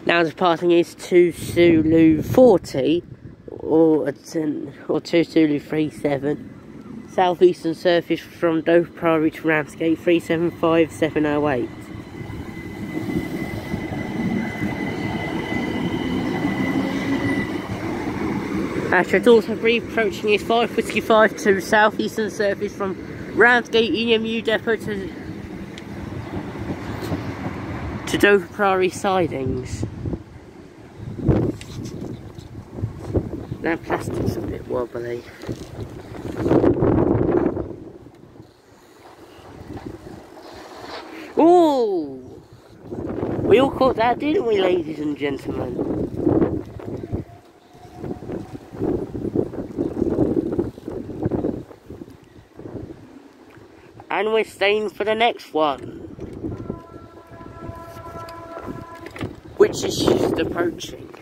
Now departing is 2 Zulu 40 or 2 Zulu 37. Southeastern Service from Dover Priory to Ramsgate 375708. Ashford also brief approaching is 5 Whiskey 52 Southeastern Service from Ramsgate EMU depot to Dover Priory sidings. That plastic's a bit wobbly. Ooh! We all caught that, didn't we, ladies and gentlemen? And we're staying for the next one, which is just approaching.